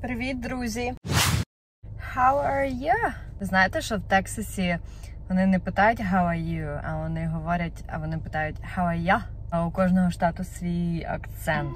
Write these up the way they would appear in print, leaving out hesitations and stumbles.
Привіт, друзі! How are you? Знаєте, що в Тексасі вони не питають how are you, а вони говорять, а вони питають how are ya? А у кожного штату свій акцент.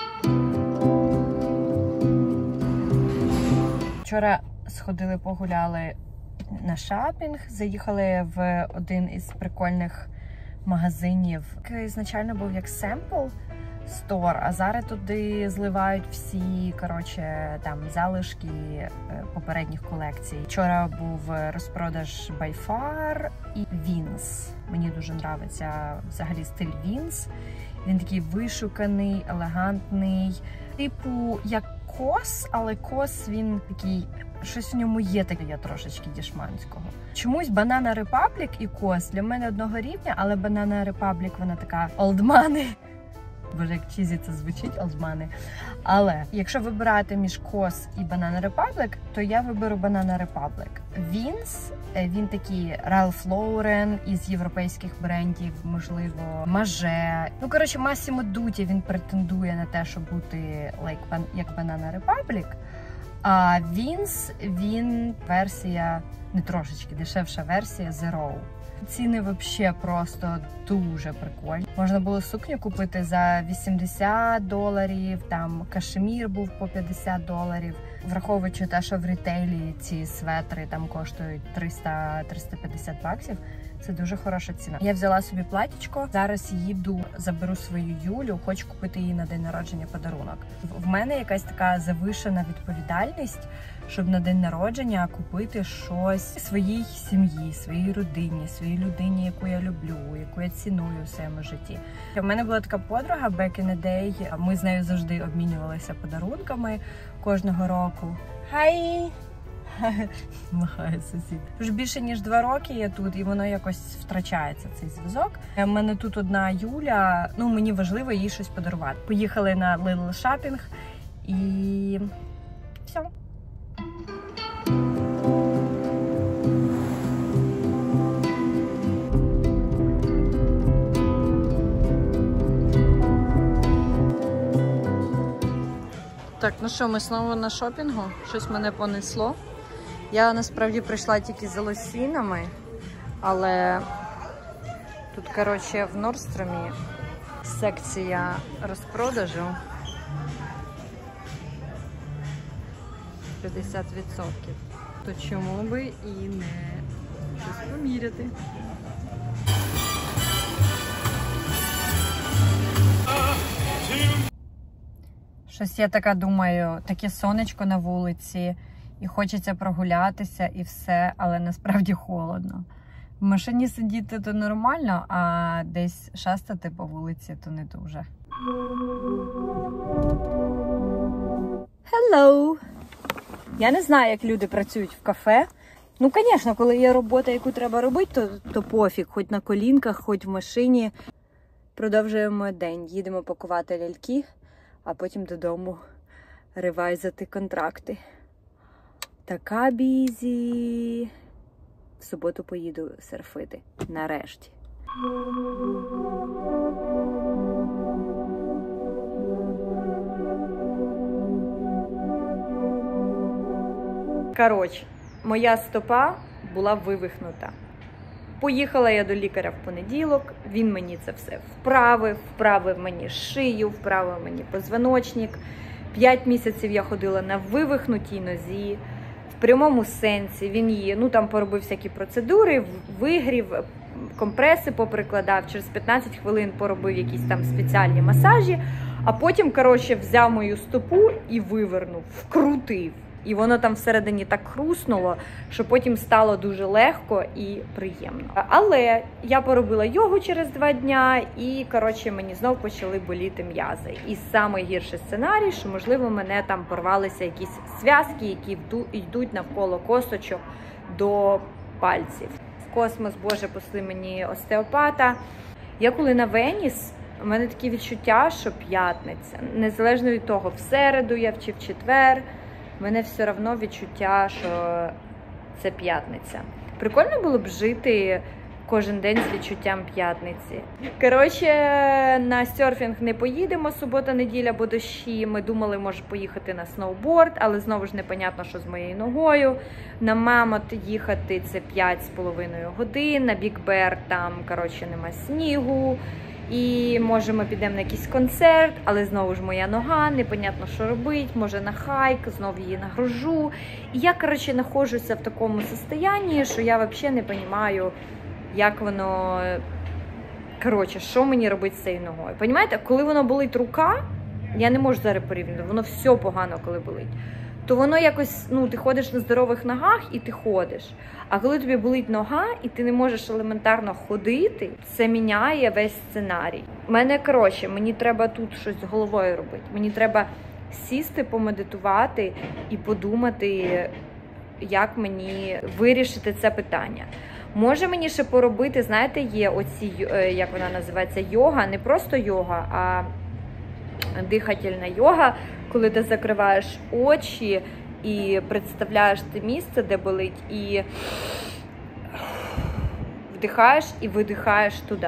Вчора сходили, погуляли на шопінг, заїхали в один із прикольних магазинів, який ізначально був як семпл стор, а зараз туди зливають всі, коротше, там залишки попередніх колекцій. Вчора був розпродаж By Far і Vince. Мені дуже подобається взагалі стиль Vince. Він такий вишуканий, елегантний, типу як кос, але кос він такий, щось в ньому є таке трошечки дешманського. Чомусь Banana Republic і кос для мене одного рівня, але Banana Republic вона така old money. Боже, як чізі це звучить, old money. Але якщо вибирати між кос і Banana Republic, то я виберу Banana Republic. Vince, він такий Ralph Lauren із європейських брендів, можливо, Маже. Ну, коротше, Massimo Dutti, він претендує на те, щоб бути як Banana Republic. А Vince, він версія, не трошечки, дешевша версія Zero. Ціни взагалі просто дуже прикольні. Можна було сукню купити за $80, там кашемір був по $50. Враховуючи те, що в рітейлі ці светри там коштують 300-350 баксів, це дуже хороша ціна. Я взяла собі платічко, зараз їду, заберу свою Юлю, хочу купити їй на день народження подарунок. В мене якась така завишена відповідальність, щоб на день народження купити щось своїй сім'ї, своїй родині, своїй людині, яку я люблю, яку я ціную в своєму житті. У мене була така подруга back in the day, ми з нею завжди обмінювалися подарунками кожного року. Хай! Махає сусід. Вже більше ніж 2 роки я тут, і воно якось втрачається, цей зв'язок. У мене тут одна Юля, ну мені важливо їй щось подарувати. Поїхали на Little Shopping і все. Так, ну що, ми знову на шопінгу. Щось мене понесло. Я насправді прийшла тільки за лосінами, але тут, коротше, в Нордстромі секція розпродажу 50%. То чому би і не щось поміряти? Щось я така думаю, таке сонечко на вулиці, і хочеться прогулятися і все, але насправді холодно. В машині сидіти то нормально, а десь шастати по вулиці то не дуже. Hello! Я не знаю, як люди працюють в кафе. Ну, звісно, коли є робота, яку треба робити, то пофіг, хоч на колінках, хоч в машині. Продовжуємо день, їдемо пакувати ляльки, а потім додому ревайзати контракти. Така бізі. В суботу поїду серфити. Нарешті. Коротше, моя стопа була вивихнута. Поїхала я до лікаря в понеділок, він мені це все вправив мені шию, вправив мені позвоночник. 5 місяців я ходила на вивихнутій нозі, в прямому сенсі. Він її, ну там поробив всякі процедури, вигрів, компреси поприкладав, через 15 хвилин поробив якісь там спеціальні масажі, а потім, коротше, взяв мою стопу і вивернув, вкрутив. І воно там всередині так хруснуло, що потім стало дуже легко і приємно. Але я поробила йогу через 2 дня і, коротше, мені знов почали боліти м'язи. І найгірший сценарій, що, можливо, мене там порвалися якісь зв'язки, які йдуть навколо косточок до пальців. В космос, Боже, посли мені остеопата. Я коли на Веніс, у мене такі відчуття, що п'ятниця. Незалежно від того, в середу я чи в четвер, в мене все одно відчуття, що це п'ятниця. Прикольно було б жити кожен день з відчуттям п'ятниці. Коротше, на серфінг не поїдемо, субота-неділя, бо дощі. Ми думали, може поїхати на сноуборд, але знову ж непонятно, що з моєю ногою. На Мамот їхати це 5,5 годин, на Біг Бер там, коротше, нема снігу. І може ми підемо на якийсь концерт, але знову ж моя нога, непонятно, що робити, може на хайк, знову її нагружу. І я, коротше, знаходжуся в такому стані, що я взагалі не розумію, як воно, коротше, що мені робити з цією ногою. Понімаєте, коли воно болить рука, я не можу зараз порівняти, воно все погано, коли болить. То воно якось, ну, ти ходиш на здорових ногах і ти ходиш. А коли тобі болить нога і ти не можеш елементарно ходити, це міняє весь сценарій. Коротше, мені треба тут щось з головою робити. Мені треба сісти, помедитувати і подумати, як мені вирішити це питання. Може мені ще поробити, знаєте, є оці, як вона називається, йога, не просто йога, а дихательна йога, коли ти закриваєш очі і представляєш те місце, де болить, і вдихаєш і видихаєш туди.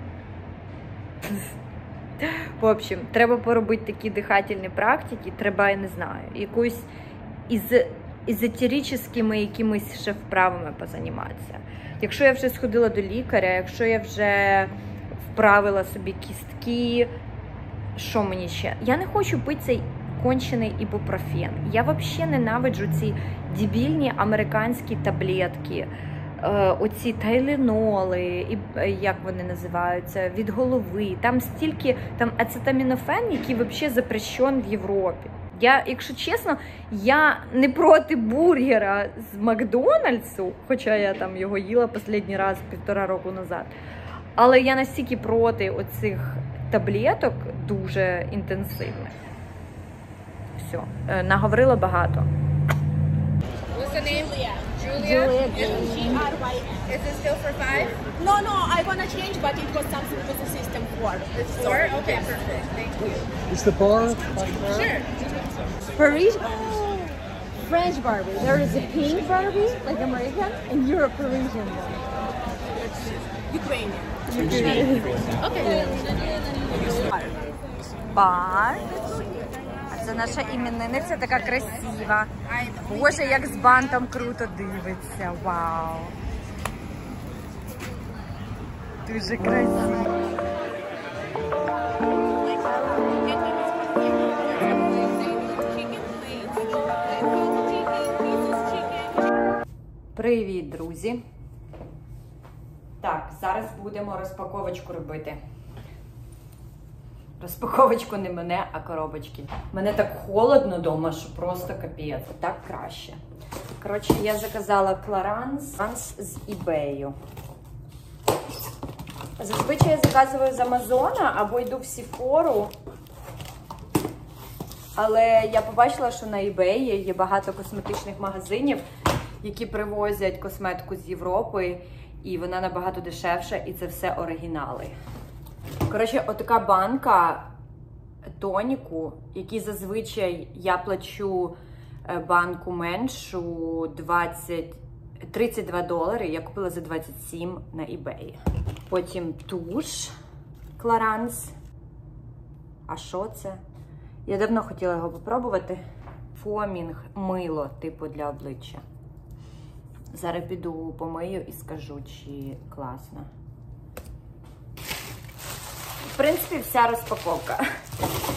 В общем, треба поробити такі дихательні практики, треба, я не знаю, якусь езотеричними якимись ще вправами позаніматися. Якщо я вже сходила до лікаря, якщо я вже вправила собі кістки, що мені ще? Я не хочу пити цей кончений ібупрофен. Я взагалі ненавиджу ці дебільні американські таблетки, оці тайленоли, як вони називаються, від голови. Там стільки, там ацетамінофен, який взагалі запрещен в Європі. Якщо чесно, я не проти бургера з Макдональдсу, хоча я там його їла останній раз 1,5 року назад. Але я настільки проти оцих таблеток дуже інтенсивних. Все, наговорила багато. What's the name? Julia. G-R-Y. Is it still for 5? No, I want to change, but it was something with the system 4. It's 4? Okay, perfect. Thank you. Is the bar? Sure. Parisian? Oh, French Barbie. There is a pink Barbie, like American, and you're a Parisian one. Ukrainian. Okay. Бар. А це наша іменинниця така красива. Боже, як з бантом круто дивиться. Вау. Дуже красиво. Привіт, друзі. Так, зараз будемо розпаковочку робити. Розпаковочку не мене, а коробочки. Мене так холодно вдома, що просто капець. Так краще. Коротше, я заказала Кларанс з eBay. Зазвичай я заказую з Амазона або йду в Сефору. Але я побачила, що на eBay є багато косметичних магазинів, які привозять косметику з Європи. І вона набагато дешевша, і це все оригінали. Коротше, отака банка тоніку, який зазвичай я плачу банку меншу $32, я купила за 27 на eBay. Потім туш Clarins. А що це? Я давно хотіла його попробувати. Фомінг мило, типу, для обличчя. Зараз піду помию і скажу, чи класно. В принципі, вся розпаковка.